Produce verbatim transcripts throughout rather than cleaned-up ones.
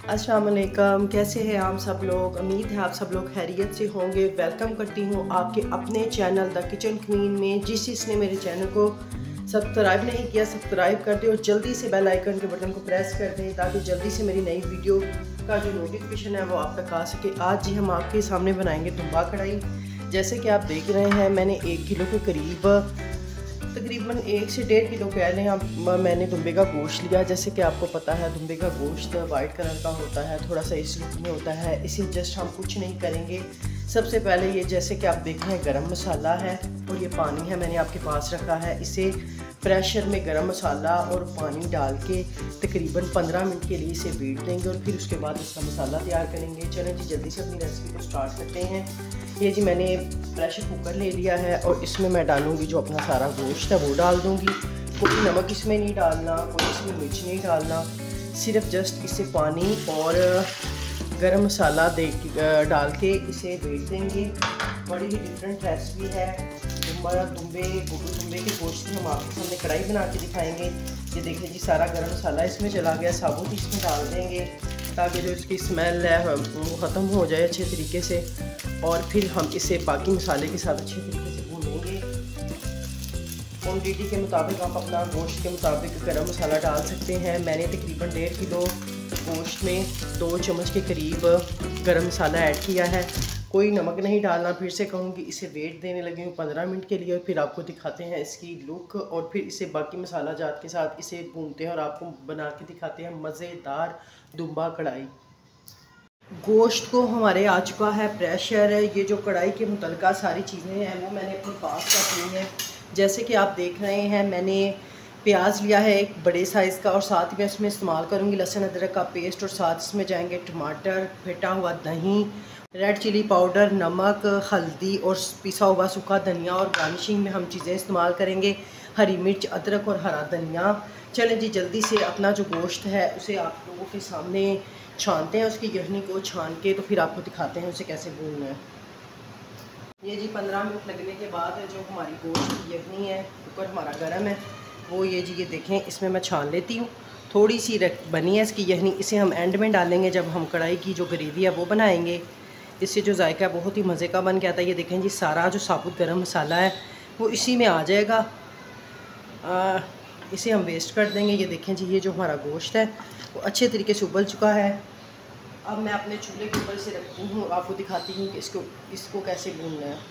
अस्सलाम वालेकुम, कैसे हैं आप सब लोग। उम्मीद है आप सब लोग खैरियत से होंगे। वेलकम करती हूँ आपके अपने चैनल द किचन क्वीन में। जिस जिसने मेरे चैनल को सब्सक्राइब नहीं किया सब्सक्राइब कर दें और जल्दी से बेल आइकन के बटन को प्रेस कर दें ताकि जल्दी से मेरी नई वीडियो का जो नोटिफिकेशन है वो आप तक आ सके। आज जी हम आपके सामने बनाएंगे दुम्बा कढ़ाई। जैसे कि आप देख रहे हैं मैंने एक किलो के करीब तकरीबन एक से डेढ़ किलो कह लें आप मैंने दुम्बे का गोश्त लिया। जैसे कि आपको पता है दुम्बे का गोश्त वाइट कलर का होता है, थोड़ा सा इस लुक में होता है। इसे जस्ट हम कुछ नहीं करेंगे। सबसे पहले ये जैसे कि आप देख रहे हैं गरम मसाला है और ये पानी है मैंने आपके पास रखा है। इसे प्रेशर में गरम मसाला और पानी डाल के तकरीबन पंद्रह मिनट के लिए इसे बीट देंगे और फिर उसके बाद इसका मसाला तैयार करेंगे। चलें जी जल्दी से अपनी रेसिपी को स्टार्ट करते हैं। ये जी मैंने प्रेशर कुकर ले लिया है और इसमें मैं डालूँगी जो अपना सारा गोश्त है वो डाल दूँगी। कोई नमक इसमें नहीं डालना, कोई इसमें मिर्च नहीं डालना, सिर्फ जस्ट इसे पानी और गरम मसाला दे डाल के इसे बेच देंगे। बड़ी ही डिफरेंट रेसिपी है। हमारा दुम्बे दुम्बे के गोश्त की हम आपके सामने कढ़ाई बना के दिखाएंगे। ये देखिए जी सारा गरम मसाला इसमें चला गया, साबुत इसमें डाल देंगे ताकि जो इसकी स्मेल है वो ख़त्म हो जाए अच्छे तरीके से। और फिर हम इसे बाकी मसाले के साथ अच्छे तरीके से भूनेंगे। क्वान्टिटी के मुताबिक आप अपना गोश्त के मुताबिक गरम मसाला डाल सकते हैं। मैंने तकरीबन डेढ़ किलो गोश्त में दो चम्मच के करीब गरम मसाला ऐड किया है। कोई नमक नहीं डालना। फिर से कहूँगी इसे वेट देने लगी हूँ पंद्रह मिनट के लिए और फिर आपको दिखाते हैं इसकी लुक और फिर इसे बाकी मसाला जात के साथ इसे भूनते हैं और आपको बना के दिखाते हैं मज़ेदार दुम्बा कढ़ाई। गोश्त को हमारे आ चुका है प्रेशर। ये जो कढ़ाई के मुतलका सारी चीज़ें हैं वो मैंने अपने पास रख ली हैं। जैसे कि आप देख रहे हैं मैंने प्याज लिया है एक बड़े साइज़ का और साथ ही मैं इसमें इस्तेमाल करूँगी लहसुन अदरक का पेस्ट और साथ इसमें जाएंगे टमाटर, फेटा हुआ दही, रेड चिली पाउडर, नमक, हल्दी और पिसा हुआ सूखा धनिया और गार्निशिंग में हम चीज़ें इस्तेमाल करेंगे हरी मिर्च, अदरक और हरा धनिया। चलें जी जल्दी से अपना जो गोश्त है उसे आप लोगों के सामने छानते हैं। उसकी यखनी को छान के तो फिर आपको दिखाते हैं उसे कैसे भूनना है। ये जी पंद्रह मिनट लगने के बाद जो हमारी गोश्त की यखनी है कुकर हमारा गर्म है वो ये जी ये देखें इसमें मैं छान लेती हूँ। थोड़ी सी बनी है इसकी यखनी, इसे हम एंड में डालेंगे जब हम कढ़ाई की जो ग्रेवी है वो बनाएंगे। इससे जो जायका है बहुत ही मज़े का बन के आता है। ये देखें जी सारा जो साबुत गरम मसाला है वो इसी में आ जाएगा। आ, इसे हम वेस्ट कर देंगे। ये देखें जी ये जो हमारा गोश्त है वो अच्छे तरीके से उबल चुका है। अब मैं अपने चूल्हे के ऊपर से रखती हूँ, आपको दिखाती हूँ कि इसको इसको कैसे भूनना है।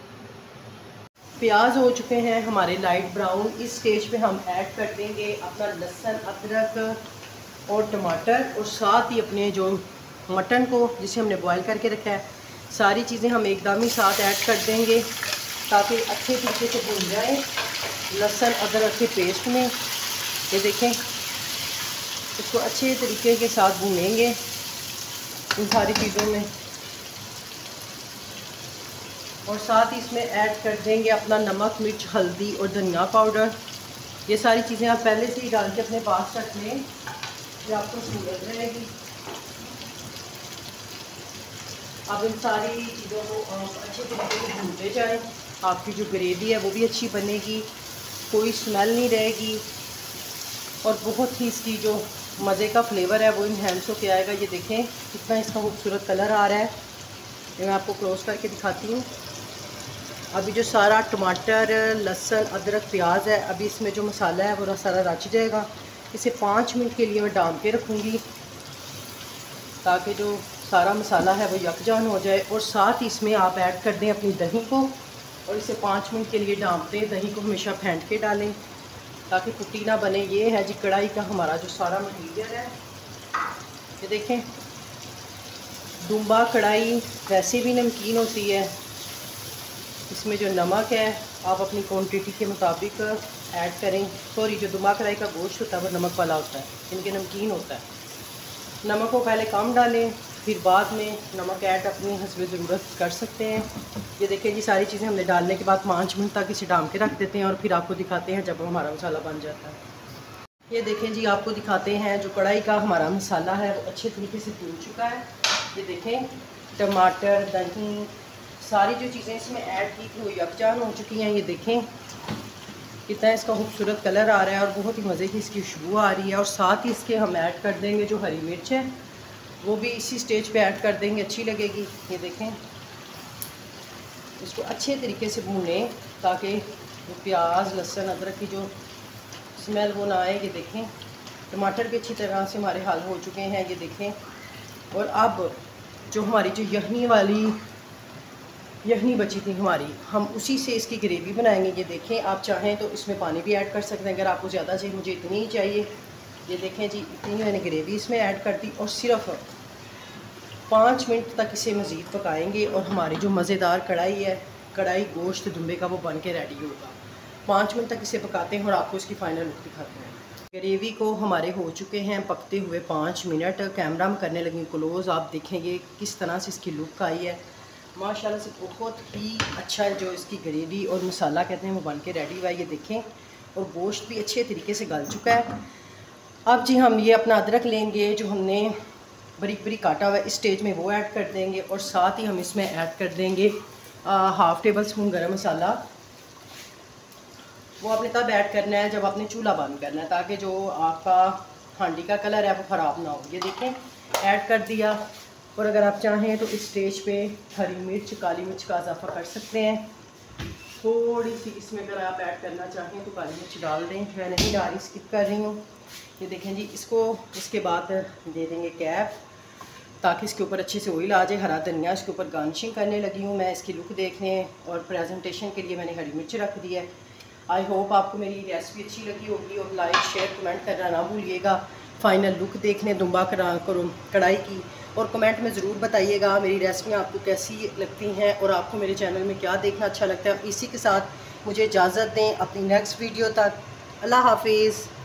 प्याज हो चुके हैं हमारे लाइट ब्राउन। इस स्टेज पे हम ऐड कर देंगे अपना लहसुन, अदरक और टमाटर और साथ ही अपने जो मटन को जिसे हमने बॉईल करके रखा है सारी चीज़ें हम एकदम ही साथ ऐड कर देंगे ताकि अच्छे तरीके से भून जाए लहसुन अदरक के पेस्ट में। ये देखें इसको अच्छे तरीके के साथ भूनेंगे इन सारी चीज़ों में और साथ ही इसमें ऐड कर देंगे अपना नमक, मिर्च, हल्दी और धनिया पाउडर। ये सारी चीज़ें आप पहले से ही डाल के अपने पास रख लें, ये आपको सूरत रहेगी। अब इन सारी चीज़ों को अच्छे तरीके से भूनते जाएं। आपकी जो ग्रेवी है वो भी अच्छी बनेगी, कोई स्मेल नहीं रहेगी और बहुत ही इसकी जो मज़े का फ्लेवर है वो इन्हेंस होके आएगा। ये देखें कितना इसका खूबसूरत कलर आ रहा है। ये मैं आपको क्लोज करके दिखाती हूँ। अभी जो सारा टमाटर, लहसुन, अदरक, प्याज है अभी इसमें जो मसाला है वो सारा रच जाएगा। इसे पाँच मिनट के लिए मैं डाल के रखूँगी ताकि जो सारा मसाला है वो यकजान हो जाए और साथ ही इसमें आप ऐड कर दें अपनी दही को और इसे पाँच मिनट के लिए डाँप दें। दही को हमेशा फेंट के डालें ताकि कुटी ना बने। ये है जी कढ़ाई का हमारा जो सारा मटीरियल है। ये देखें दुम्बा कढ़ाई वैसे भी नमकीन होती है। इसमें जो नमक है आप अपनी क्वांटिटी के मुताबिक ऐड करें। सॉरी जो दुम्बा कढ़ाई का गोश्त होता है वो नमक वाला होता है, इनके नमकीन होता है। नमक को पहले कम डालें फिर बाद में नमक ऐड अपनी हस्बे ज़रूरत कर सकते हैं। ये देखें जी सारी चीज़ें हमने डालने के बाद पाँच मिनट तक इसे डाल के रख देते हैं और फिर आपको दिखाते हैं जब हमारा मसाला बन जाता है। ये देखें जी आपको दिखाते हैं जो कढ़ाई का हमारा मसाला है वो अच्छे तरीके से भून चुका है। ये देखें टमाटर, दही, सारी जो चीज़ें इसमें ऐड की थी वो यकजान हो चुकी हैं। ये देखें कितना इसका खूबसूरत कलर आ रहा है और बहुत ही मज़े की इसकी खुशबू आ रही है। और साथ ही इसके हम ऐड कर देंगे जो हरी मिर्च है वो भी इसी स्टेज पे ऐड कर देंगे, अच्छी लगेगी। ये देखें, इसको अच्छे तरीके से भूनें ताकि प्याज लहसुन अदरक की जो स्मेल वो ना आए। ये देखें, टमाटर भी अच्छी तरह से हमारे हल हो चुके हैं, ये देखें। और अब जो हमारी जो यखनी वाली यखनी बची थी हमारी, हम उसी से इसकी ग्रेवी बनाएंगे। ये देखें, आप चाहें तो इसमें पानी भी ऐड कर सकते हैं अगर आपको ज़्यादा चाहिए। मुझे इतनी ही चाहिए। ये देखें जी, इतनी मैंने ग्रेवी इसमें ऐड कर दी और सिर्फ पाँच मिनट तक इसे मज़ीद पकाएंगे और हमारी जो मज़ेदार कढ़ाई है, कढ़ाई गोश्त दुम्बे का, वो बन के रेडी होगा। पाँच मिनट तक इसे पकाते हैं और आपको इसकी फ़ाइनल लुक दिखाते हैं। ग्रेवी को हमारे हो चुके हैं पकते हुए पाँच मिनट। कैमरा में करने लगी क्लोज़, आप देखेंगे किस तरह से इसकी लुक आई है। माशाल्लाह से बहुत ही अच्छा है जो इसकी ग्रेवी और मसाला कहते हैं वो बन के रेडी हुआ है। ये देखें, और गोश्त भी अच्छे तरीके से गल चुका है। अब जी हम ये अपना अदरक लेंगे जो हमने बारीक बारीक काटा हुआ है, इस स्टेज में वो ऐड कर देंगे और साथ ही हम इसमें ऐड कर देंगे हाफ़ टेबल स्पून गरम मसाला। वो आपने तब ऐड करना है जब आपने चूल्हा बंद करना है, ताकि जो आपका हांडी का कलर है वो ख़राब ना हो। ये देखें, ऐड कर दिया। और अगर आप चाहें तो इस स्टेज पे हरी मिर्च, काली मिर्च का इजाफा कर सकते हैं। थोड़ी सी इसमें अगर आप ऐड करना चाहें तो काली मिर्च डाल दें, मैं नहीं डाल रही, स्किप कर रही हूँ। ये देखें जी, इसको इसके बाद दे देंगे कैप ताकि इसके ऊपर अच्छे से ऑयल आ जाए। हरा धनिया इसके ऊपर गार्निशिंग करने लगी हूँ मैं। इसकी लुक देखने और प्रेजेंटेशन के लिए मैंने हरी मिर्च रख दी है। आई होप आपको मेरी रेसिपी अच्छी लगी होगी और लाइक शेयर कमेंट करना ना भूलिएगा। फाइनल लुक देखने दुम्बा करा करो कढ़ाई की, और कमेंट में ज़रूर बताइएगा मेरी रेसिपियाँ आपको कैसी लगती हैं और आपको मेरे चैनल में क्या देखना अच्छा लगता है। इसी के साथ मुझे इजाज़त दें, अपनी नेक्स्ट वीडियो तक। अल्लाह हाफिज़।